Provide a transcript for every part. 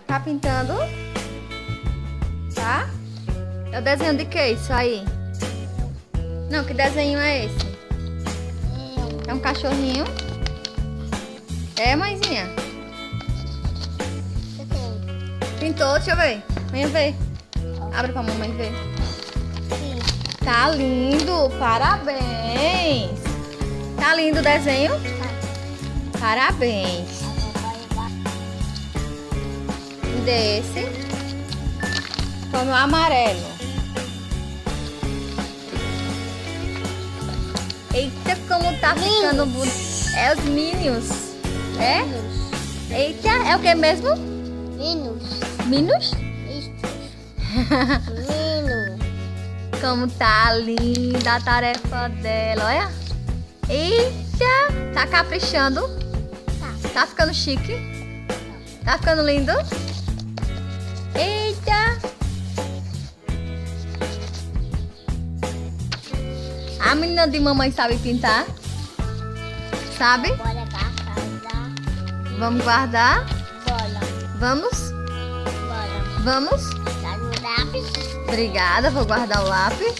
Tá pintando? Tá? É o desenho de que isso aí? Não, que desenho é esse? É um cachorrinho? É, mãezinha? Pintou? Deixa eu ver. Venha ver. Abre pra mamãe ver. Tá lindo. Parabéns. Tá lindo o desenho? Parabéns. Desse. Foi no amarelo. Eita, como tá ficando bonito. É os Minions. É? Eita, é o que mesmo? Minus? Como tá linda a tarefa dela, olha. Eita, tá caprichando? Tá ficando chique? Tá ficando lindo? Eita! A menina de mamãe sabe pintar? Sabe? Vamos guardar? Vamos? Vamos? Obrigada, vou guardar o lápis.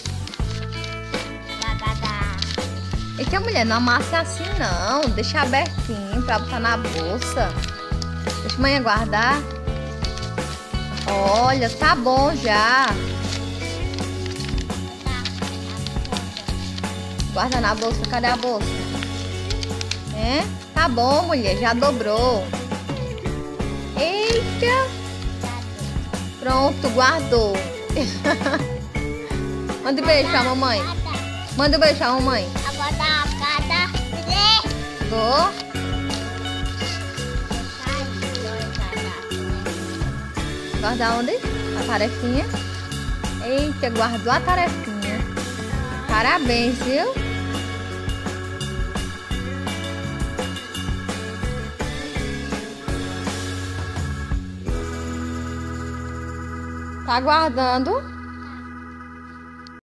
Eita, mulher, não amassa assim não. Deixa abertinho pra botar na bolsa. Deixa a mãe guardar. Olha, tá bom já. Guarda na bolsa. Cadê a bolsa? É? Tá bom, mulher. Já dobrou. Eita. Pronto, guardou. Manda um beijo pra mamãe. Manda um beijo pra mamãe. Vou. Guardar onde? A tarefinha. Eita, guardou a tarefinha. Parabéns, viu? Tá guardando.